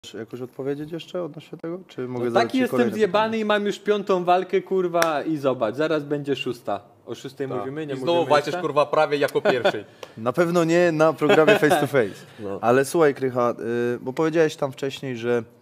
jakoś odpowiedzieć jeszcze odnośnie tego? Czy mogę No zadać taki ci jestem kolejne zjebany pytanie? i mam już 5. walkę, kurwa, i zobacz, zaraz będzie 6. O 6 mówimy, nie I znowu mówimy walczysz, jeszcze? kurwa, prawie jako pierwszy. Na pewno nie na programie Face to Face. No. Ale słuchaj, Krycha, bo powiedziałeś tam wcześniej, że